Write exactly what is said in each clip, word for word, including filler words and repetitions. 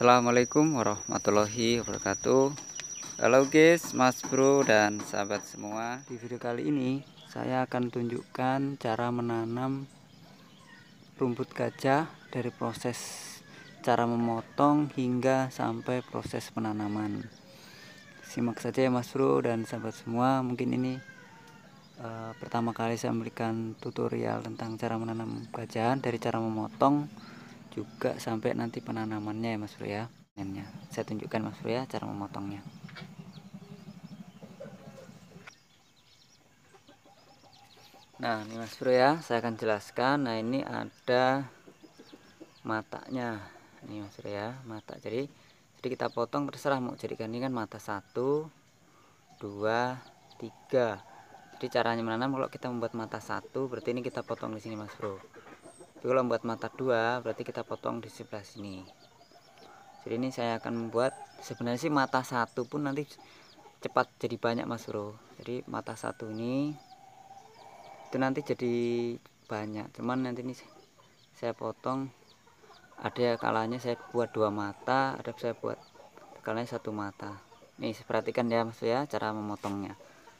Assalamualaikum warahmatullahi wabarakatuh. Halo guys, mas bro dan sahabat semua. Di video kali ini saya akan tunjukkan cara menanam rumput gajah dari proses cara memotong hingga sampai proses penanaman. Simak saja ya mas bro dan sahabat semua. Mungkin ini uh, pertama kali saya memberikan tutorial tentang cara menanam gajahan, dari cara memotong juga sampai nanti penanamannya ya mas bro ya. Saya tunjukkan mas bro ya cara memotongnya. Nah ini mas bro ya, saya akan jelaskan. Nah ini ada matanya nih mas bro ya, mata. Jadi jadi kita potong terserah mau jadikan ini kan mata satu, dua, tiga. Jadi caranya menanam, kalau kita membuat mata satu berarti ini kita potong di sini mas bro. Jadi kalau membuat mata dua berarti kita potong di sebelah sini. Jadi ini saya akan membuat, sebenarnya sih mata satu pun nanti cepat jadi banyak mas bro. Jadi mata satu ini itu nanti jadi banyak, cuman nanti ini saya potong, ada kalanya saya buat dua mata, ada saya buat kalanya satu mata. Nih perhatikan ya mas ya cara memotongnya.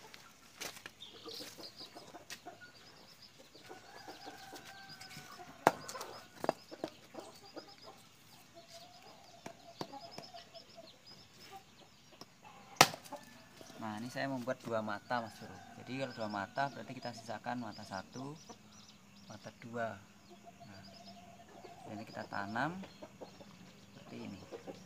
Nah ini saya membuat dua mata mas bro. Jadi kalau dua mata berarti kita sisakan mata satu, mata dua. Nah ini kita tanam seperti ini.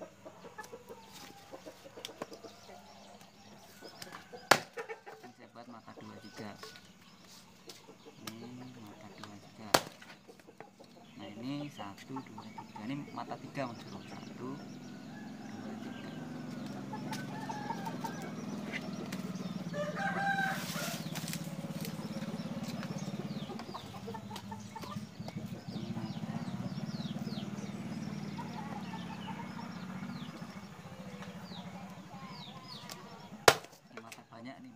Ini saya buat mata dua juga. Ini mata dua juga. Nah ini satu, dua, tiga. Ini mata tiga mas bro. Satu, dua, tiga. Banyak nih.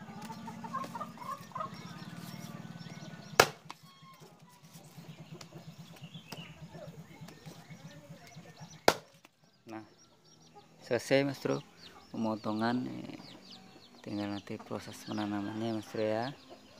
Nah selesai mas bro pemotongan, eh, tinggal nanti proses penanamannya mas bro ya.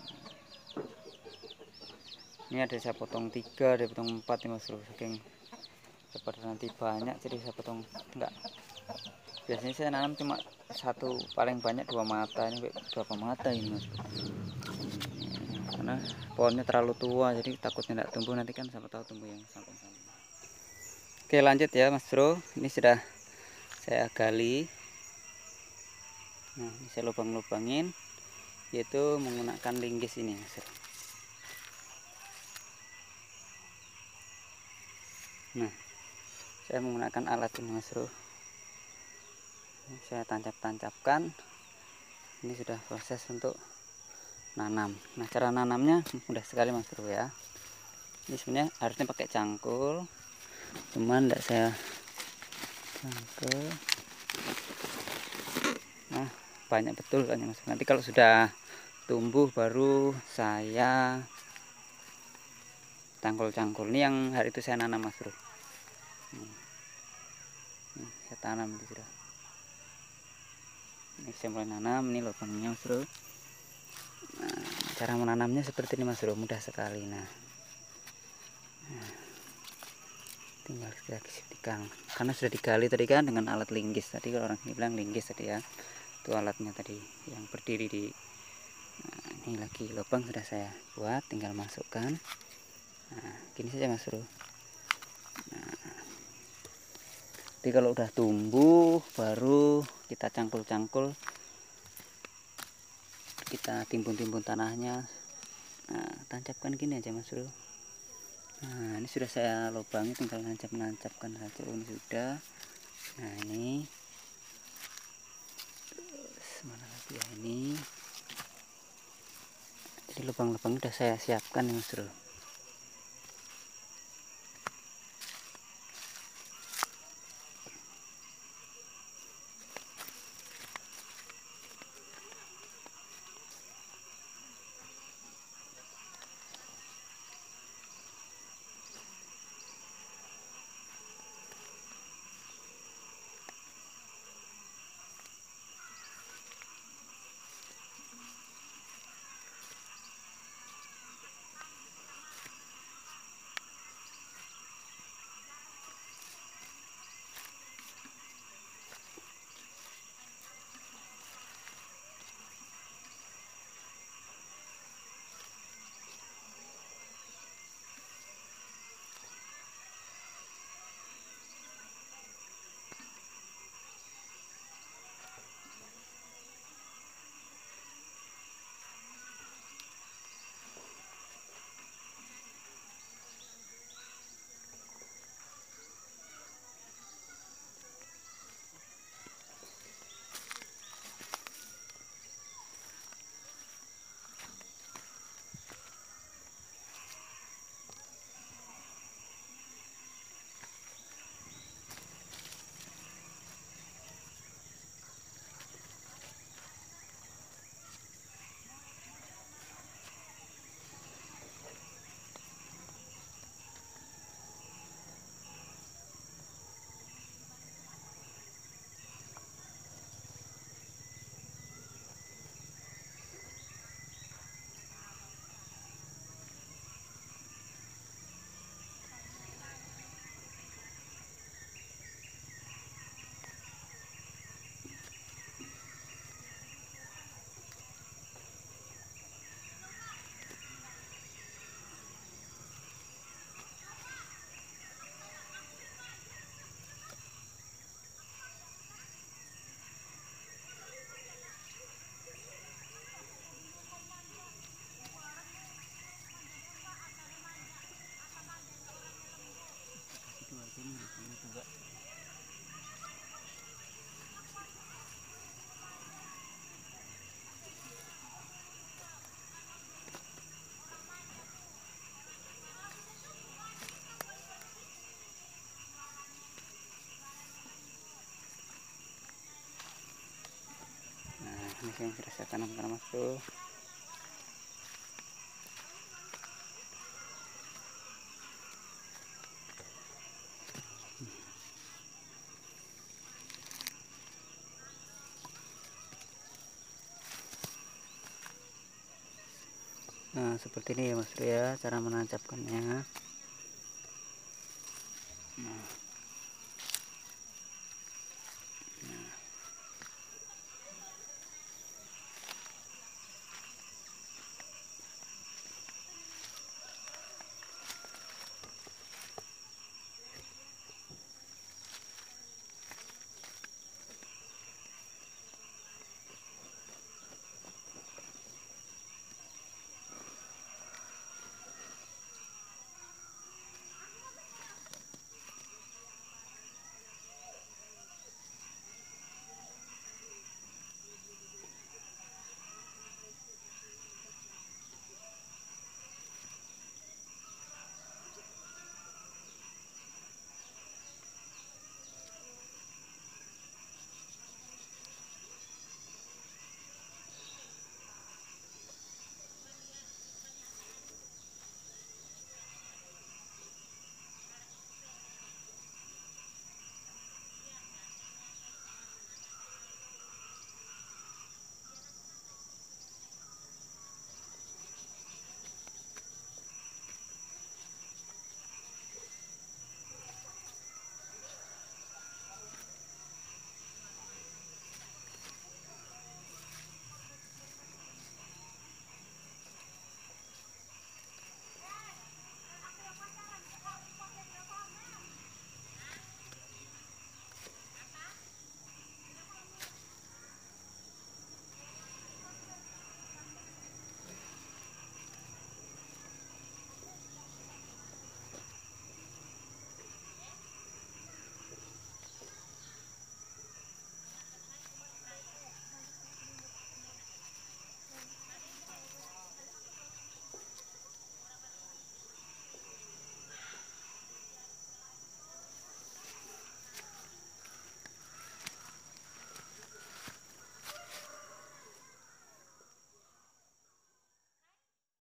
Ini ada saya potong tiga, ada potong empat nih mas bro, saking seperti nanti banyak jadi saya potong enggak. Biasanya saya nanam cuma satu, paling banyak dua mata. Ini berapa mata ini mas bro? Karena pohonnya terlalu tua jadi takutnya tidak tumbuh, nanti kan siapa tahu tumbuh yang samping-samping. Oke lanjut ya mas bro, ini sudah saya gali. Nah ini saya lubang-lubangin, yaitu menggunakan linggis ini mas bro. Nah saya menggunakan alat ini mas bro, ini saya tancap-tancapkan. Ini sudah proses untuk nanam. Nah cara nanamnya mudah sekali mas bro ya. Ini sebenarnya harusnya pakai cangkul, cuman tidak saya cangkul. Nah banyak betul kan mas. Nanti kalau sudah tumbuh baru saya cangkul-cangkul. Ini yang hari itu saya nanam mas bro. Nih, nih saya tanam itu sudah. Ini saya mulai nanam, ini lubangnya mas bro. Nah, cara menanamnya seperti ini mas bro, mudah sekali. Nah, nah tinggal kita kisipikan, karena sudah digali tadi kan dengan alat linggis. Tadi kalau orang ini bilang linggis tadi ya, itu alatnya tadi yang berdiri di. Nah, ini lagi lubang sudah saya buat, tinggal masukkan. Nah gini saja mas bro. Nah, jadi kalau udah tumbuh baru kita cangkul-cangkul, kita timbun-timbun tanahnya. Nah tancapkan gini aja mas bro. Nah ini sudah saya lubangi, tinggal nancap-nancapkan saja. Oh, ini sudah. Nah ini terus mana lagi ya, ini jadi lubang-lubang sudah saya siapkan nih mas bro. ini juga. Nah, ini yang sudah saya tanamkan Mas Bro. Nah, seperti ini ya Mas Bro ya, cara menancapkannya. Nah.